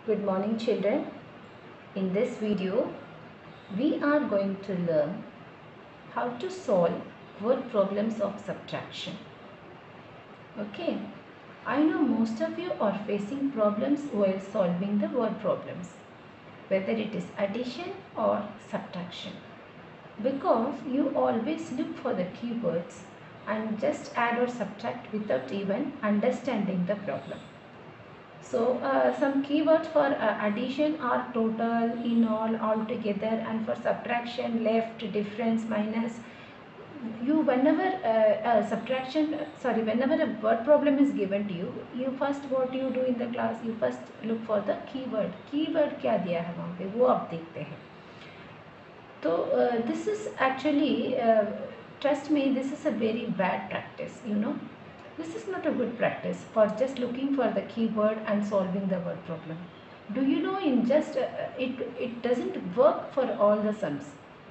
Good morning children. In this video, we are going to learn how to solve word problems of subtraction. Okay, I know most of you are facing problems while solving the word problems, whether it is addition or subtraction, because you always look for the keywords and just add or subtract without even understanding the problem. So some keywords for addition are total, in all together, and for subtraction, left, difference, minus. You whenever whenever a word problem is given to you, first what you do in the class, you first look for the keyword. Keyword क्या दिया है वहाँ पे वो आप देखते हैं. तो this is actually trust me, this is a very bad practice. This is not a good practice for just looking for the keyword and solving the word problem. Do you know in just it doesn't work for all the sums.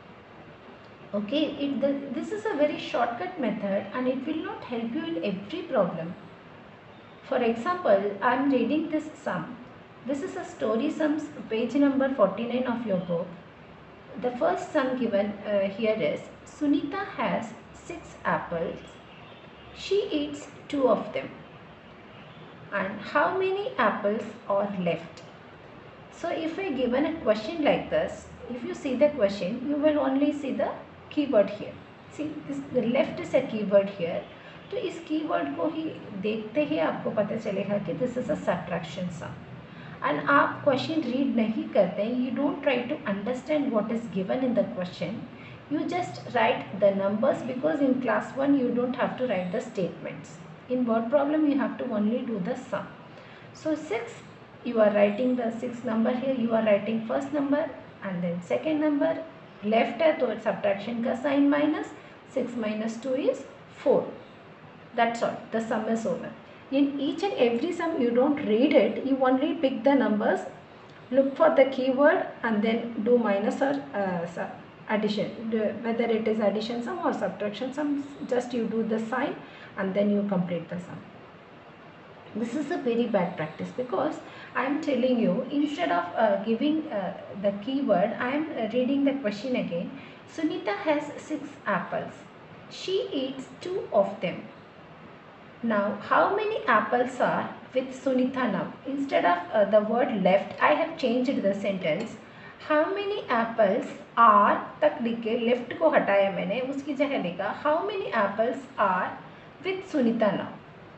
Okay, this is a very shortcut method and it will not help you in every problem. For example, I am reading this sum. This is a story sums, page number 49 of your book. The first sum given here is Sunita has 6 apples. She eats 2 of them. And how many apples are left? So if I given a question like this, if you see the question, you will only see the keyword here. See, the left is a keyword here. तो इस keyword को ही देखते ही आपको पता चलेगा कि this is a subtraction sum. And आप question read नहीं करते, you don't try to understand what is given in the question. You just write the numbers because in class 1 you don't have to write the statements. In word problem you have to only do the sum. So 6, you are writing the 6 number here, you are writing first number and then second number. Left है तो subtraction का sign minus, 6 minus 2 is 4. That's all, the sum is over. In each and every sum you don't read it, you only pick the numbers, look for the keyword and then do minus or addition. Whether it is addition sum or subtraction sum, just you do the sign and then you complete the sum. This is a very bad practice because I am telling you, instead of giving the keyword, I am reading the question again. Sunita has 6 apples. She eats 2 of them. Now, how many apples are with Sunita now? Instead of the word left, I have changed the sentence. How many apples are तक लिख के left को हटाया मैंने, उसकी जगह लिखा how many apples are with Sunita now.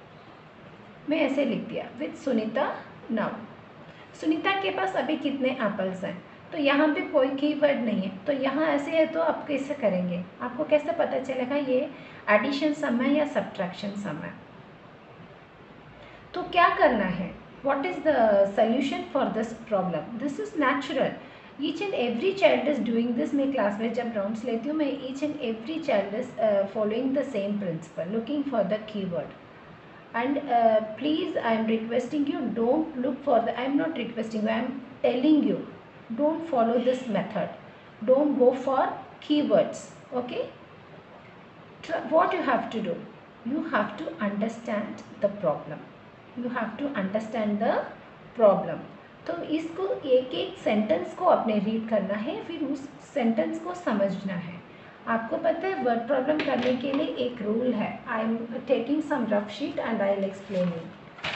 मैं ऐसे लिख दिया with Sunita now. सुनीता के पास अभी कितने एप्पल्स हैं, तो यहाँ पे कोई कीवर्ड नहीं है, तो यहाँ ऐसे है तो आप कैसे करेंगे, आपको कैसे पता चलेगा ये एडिशन सम है या सब्ट्रैक्शन सम है. तो क्या करना है, what is the solution for this problem? This is natural. Each and every child is doing this. मैं क्लास में जब राउंड्स लेती हूँ, मैं each and every child is following the same principle, looking for the keyword. And please, I am requesting you, don't look for the, I am not requesting you, I am telling you, don't follow this method. Don't go for keywords. Okay, what you have to do, you have to understand the problem. You have to understand the problem. तो इसको एक एक sentence को आपने read करना है, फिर उस सेंटेंस को समझना है. आपको पता है वर्ड प्रॉब्लम करने के लिए एक रूल है. I am taking some rough sheet and I will explain you.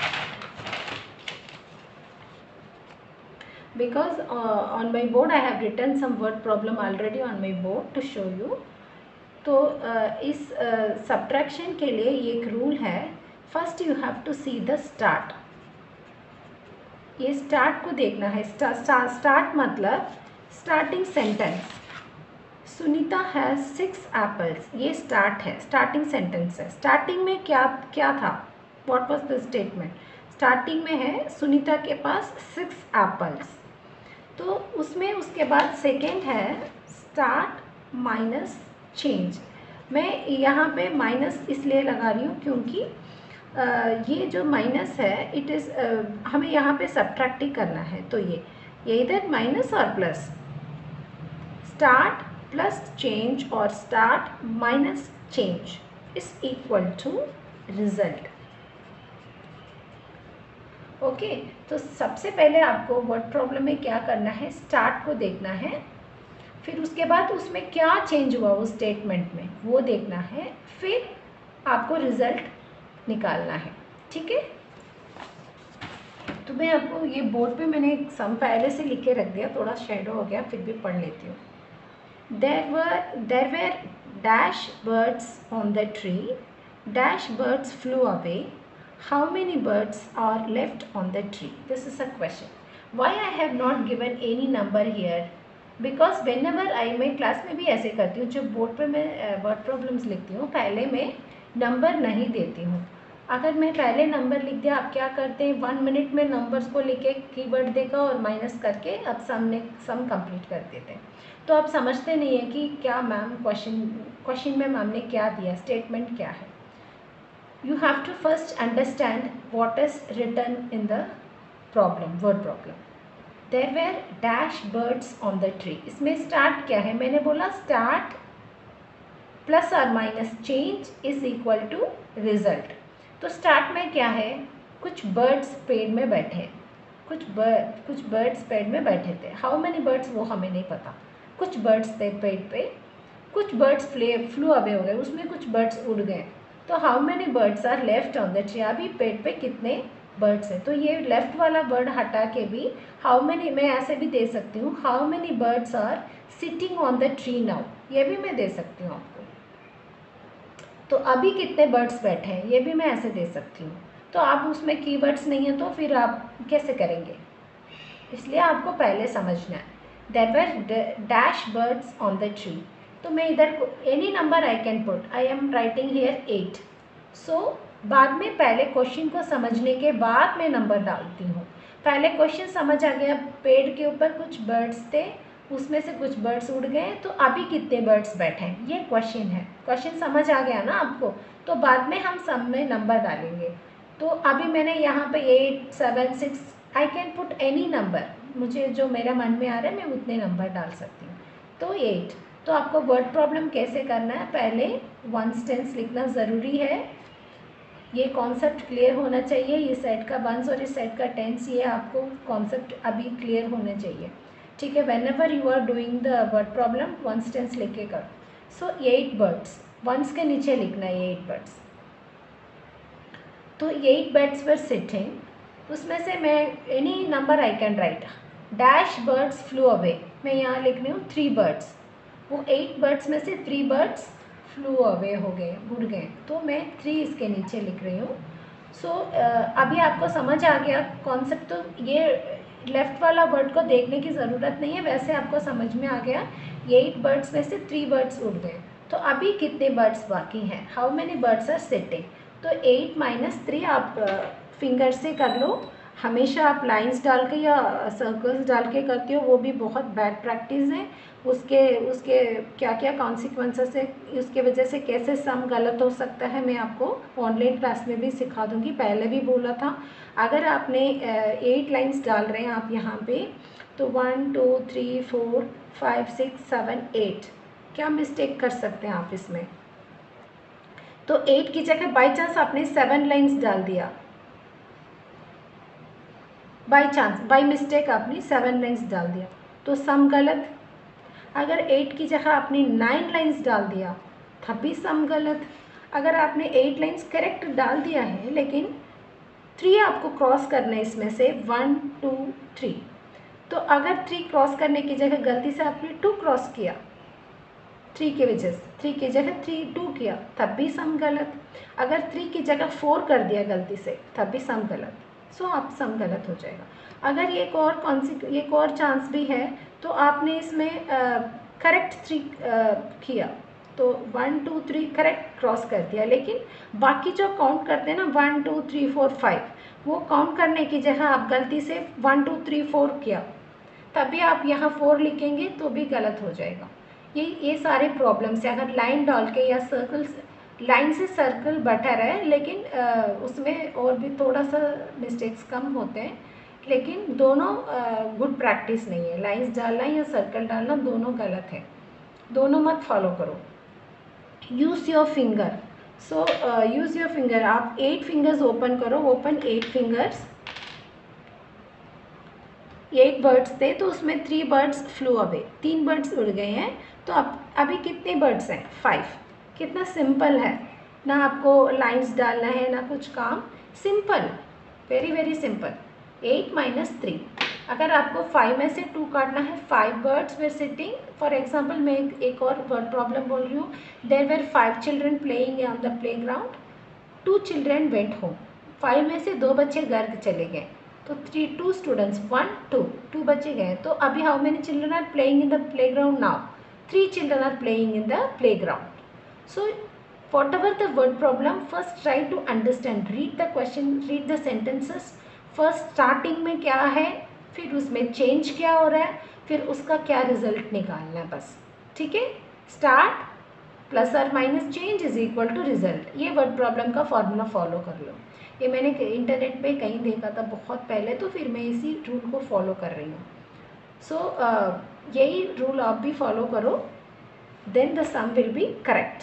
Because on my board I have written some word problem already on my board to show you. तो इस subtraction के लिए एक रूल है. First you have to see the start. ये start को देखना है. स्टार्ट मतलब starting sentence. Sunita has 6 apples, ये स्टार्ट है, स्टार्टिंग सेंटेंस है. स्टार्टिंग में क्या क्या था, what was the statement. Starting में है सुनीता के पास 6 एप्पल्स, तो उसमें उसके बाद सेकेंड है स्टार्ट माइनस चेंज. मैं यहाँ पे माइनस इसलिए लगा रही हूँ क्योंकि ये जो माइनस है इट इज़ हमें यहाँ पे सब्ट्रैक्ट करना है. तो ये इधर माइनस और प्लस, स्टार्ट प्लस चेंज और start minus change is equal to result. Okay, तो सबसे पहले आपको वर्ड प्रॉब्लम में क्या करना है, स्टार्ट को देखना है, फिर उसके बाद उसमें क्या चेंज हुआ उस स्टेटमेंट में वो देखना है, फिर आपको रिजल्ट निकालना है। ठीक है, तो मैं आपको ये बोर्ड पे मैंने एक सम पहले से लिख के रख दिया, थोड़ा शेडो हो गया, फिर भी पढ़ लेती हूँ। There were dash birds on the tree. Dash birds flew away. How many birds are left on the tree? This is a question. Why I have not given any number here? Because whenever मैं class में भी ऐसे करती हूँ, जब board पे मैं word problems लिखती हूँ पहले मैं नंबर नहीं देती हूँ। अगर मैं पहले नंबर लिख दिया, आप क्या करते हैं 1 मिनट में नंबर्स को लिखे कीवर्ड देगा और माइनस करके अब सम कंप्लीट कर देते हैं। तो आप समझते नहीं है कि क्या मैम क्वेश्चन में मैम ने क्या दिया, स्टेटमेंट क्या है। You have to first understand what is written in the problem, word problem. There were dash birds on the tree. इसमें स्टार्ट क्या है, मैंने बोला स्टार्ट प्लस और minus change is equal to result. तो स्टार्ट में क्या है, कुछ बर्ड्स पेड़ में बैठे, कुछ बर्ड्स पेड़ में बैठे थे। हाउ मेनी बर्ड्स वो हमें नहीं पता, कुछ बर्ड्स थे पेड़ पे, कुछ बर्ड्स फ्लू अवे हो गए, उसमें कुछ बर्ड्स उड़ गए। तो how many birds are left on the tree, अभी पेड़ पे कितने बर्ड्स हैं। तो ये लेफ्ट वाला वर्ड हटा के भी हाउ मेनी, मैं ऐसे भी दे सकती हूँ, how many birds are sitting on the tree now, ये भी मैं दे सकती हूँ आपको। तो अभी कितने बर्ड्स बैठे हैं, ये भी मैं ऐसे दे सकती हूँ। तो आप उसमें कीवर्ड्स नहीं है तो फिर आप कैसे करेंगे, इसलिए आपको पहले समझना है। There were dash birds on the tree. तो मैं इधर any number I can put, I am writing here 8। So बाद में पहले क्वेश्चन को समझने के बाद मैं नंबर डालती हूँ। पहले क्वेश्चन समझ आ गया, पेड़ के ऊपर कुछ बर्ड्स थे, उसमें से कुछ बर्ड्स उड़ गए, तो अभी कितने बर्ड्स बैठे हैं, ये क्वेश्चन है। क्वेश्चन समझ आ गया ना आपको, तो बाद में हम सब में नंबर डालेंगे। तो अभी मैंने यहाँ पे 8, 7, 6, I can put any number, मुझे जो मेरा मन में आ रहा है मैं उतने नंबर डाल सकती हूँ। तो 8। तो आपको वर्ड प्रॉब्लम कैसे करना है, पहले वंस टेंस लिखना ज़रूरी है, ये कॉन्सेप्ट क्लियर होना चाहिए। ये सेट का वंस और इस सेट का टेंस, ये आपको कॉन्सेप्ट अभी क्लियर होने चाहिए। ठीक है, whenever you are doing the word problem sentence लिख के करो। सो 8 बर्ड्स, वंस के नीचे लिखना है 8 बर्ड्स। तो 8 बर्ड्स वर सिटिंग, उसमें से मैं any number I can write. Dash birds flew away, मैं यहाँ लिख रही हूँ 3 बर्ड्स, वो 8 बर्ड्स में से 3 बर्ड्स फ्लू अवे हो गए, उड़ गए, तो मैं 3 इसके नीचे लिख रही हूँ। सो अभी आपको समझ आ गया कॉन्सेप्ट। तो ये लेफ्ट वाला वर्ड को देखने की ज़रूरत नहीं है, वैसे आपको समझ में आ गया। 8 बर्ड्स में से 3 बर्ड्स उड़ गए, तो अभी कितने बर्ड्स बाकी हैं, how many birds are sitting. तो 8 - 3 आप फिंगर से कर लो। हमेशा आप लाइंस डाल के या सर्कल्स डाल के करते हो, वो भी बहुत बैड प्रैक्टिस है। उसके क्या क्या कॉन्सिक्वेंसेस है, उसके वजह से कैसे सम गलत हो सकता है, मैं आपको ऑनलाइन क्लास में भी सिखा दूंगी। पहले भी बोला था, अगर आपने 8 लाइंस डाल रहे हैं आप यहाँ पे, तो 1 2 3 4 5 6 7 8 क्या मिस्टेक कर सकते हैं आप इसमें। तो 8 की जगह बाई चांस आपने 7 लाइंस डाल दिया, बाई मिस्टेक आपने 7 लाइंस डाल दिया, तो सम गलत। अगर 8 की जगह आपने 9 लाइंस डाल दिया तब भी सम गलत। अगर आपने 8 लाइंस करेक्ट डाल दिया है, लेकिन 3 आपको क्रॉस करना है इसमें से 1 2 3, तो अगर 3 क्रॉस करने की जगह गलती से आपने 2 क्रॉस किया, 3 की वजह से 3 की जगह 2 किया, तब भी सम गलत। अगर 3 की जगह 4 कर दिया गलती से, तब भी सम गलत। सो आप सम गलत हो जाएगा। अगर एक और चांस भी है, तो आपने इसमें करेक्ट 3 किया, तो 1 2 3 करेक्ट क्रॉस कर दिया, लेकिन बाकी जो काउंट करते हैं ना 1 2 3 4 5, वो काउंट करने की जगह आप गलती से 1 2 3 4 किया, तभी आप यहाँ 4 लिखेंगे तो भी गलत हो जाएगा। ये सारे प्रॉब्लम्स है। अगर लाइन डाल के या लाइन से सर्कल बैठा रहे, लेकिन उसमें और भी थोड़ा सा मिस्टेक्स कम होते हैं, लेकिन दोनों गुड प्रैक्टिस नहीं है। लाइंस डालना या सर्कल डालना दोनों गलत है, दोनों मत फॉलो करो। Use your finger. So use your finger, आप 8 फिंगर्स ओपन करो, ओपन 8 फिंगर्स, 8 बर्ड्स थे तो उसमें 3 बर्ड्स फ्लू अवे, 3 बर्ड्स उड़ गए हैं। तो अब अभी कितने बर्ड्स हैं? 5। कितना सिंपल है ना, आपको लाइंस डालना है ना कुछ काम, simple, very very simple. 8 minus 3, अगर आपको 5 में से 2 काटना है, 5 birds were sitting, for example मैं एक और वर्ड प्रॉब्लम बोल रही हूँ। There were 5 children playing on the play ground, 2 children went home. 5 में से 2 बच्चे घर चले गए, तो 2 स्टूडेंट्स, 1 2 बच्चे गए। तो अभी how many children are playing in the play ground now? 3 children are playing in the play ground. So whatever the word problem, first try to understand, read the question, read the sentences, first starting में क्या है, फिर उसमें change क्या हो रहा है, फिर उसका क्या रिजल्ट निकालना है, बस। ठीक है, स्टार्ट प्लस और minus change is equal to result, ये वर्ड प्रॉब्लम का फॉर्मूला फॉलो कर लो। ये मैंने इंटरनेट पे कहीं देखा था बहुत पहले, तो फिर मैं इसी रूल को फॉलो कर रही हूँ। सो यही रूल आप भी फॉलो करो, then the sum will be correct.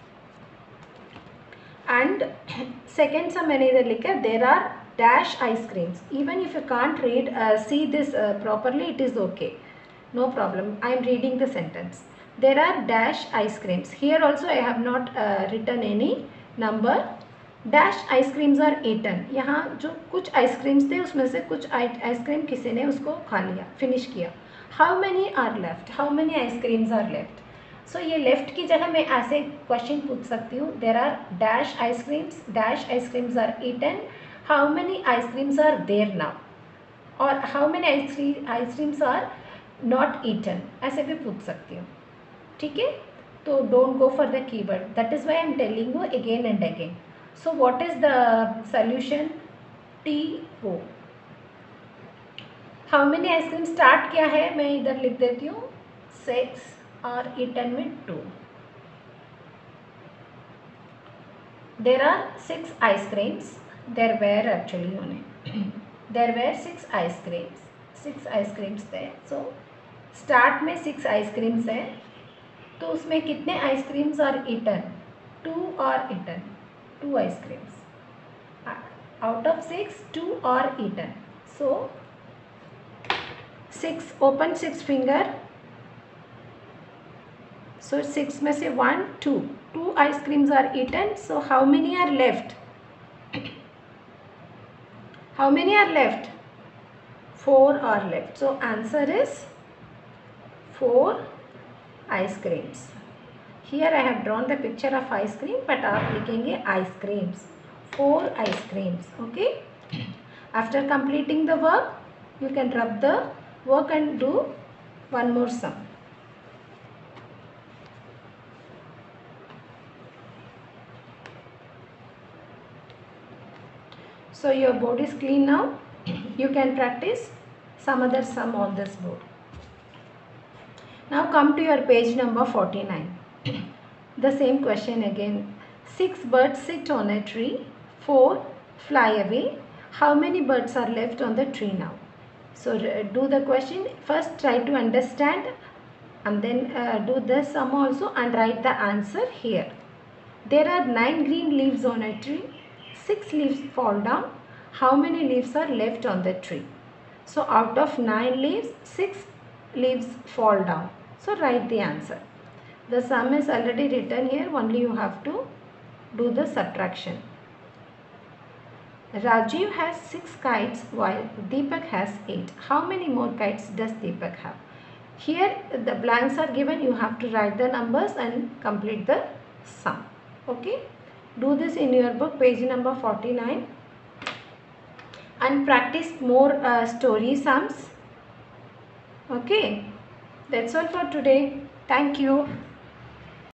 And second sum मैंने इधर लिखा है, there are dash ice creams, even if you can't read see this properly, it is okay, no problem, I am reading the sentence. There are dash ice creams. Here also I have not written any number. Dash ice creams are eaten. यहाँ जो कुछ ice creams थे उसमें से कुछ ice cream किसी ने उसको खा लिया, फिनिश किया। How many are left? How many ice creams are left? So ये left की जगह मैं ऐसे क्वेश्चन पूछ सकती हूँ, there are dash ice creams are eaten. How many ice creams are there now? और how many ice creams are not eaten, ऐसे भी पूछ सकती हूँ। ठीक है, तो don't go for the keyword, that is why I am telling you again and again. So what is the solution? T-O। How many ice cream start क्या है, मैं इधर लिख देती हूँ 6 और ईटन में 2। There are 6 ice creams, there were actually there were 6 ice creams, 6 ice creams थे। सो स्टार्ट में 6 आइसक्रीम्स है, तो उसमें कितने आइसक्रीम्स और ईटन? 2 और ईटन, 2 आइसक्रीम्स आउट ऑफ 6, 2 और eaten. So 6, open 6 finger, so 6 में से 1 2 ice creams are eaten. So how many are left? How many are left? 4 are left. So answer is 4 ice creams. Here I have drawn the picture of ice cream, but आप लिखेंगे ice creams, 4 ice creams. Okay. After completing the work, you can rub the work and do one more sum. So your board is clean now. You can practice some other sum on this board. Now come to your page number 49. The same question again. 6 birds sit on a tree, 4 fly away. How many birds are left on the tree now? So do the question. First try to understand and then do the sum also and write the answer here. There are 9 green leaves on a tree. 6 leaves fall down. How many leaves are left on the tree? So out of 9 leaves, 6 leaves fall down. So write the answer. The sum is already written here, only you have to do the subtraction. Rajiv has 6 kites while Deepak has 8. How many more kites does Deepak have? Here the blanks are given, you have to write the numbers and complete the sum. Okay, do this in your book, page number 49, and practice more story sums. Okay, that's all for today. Thank you.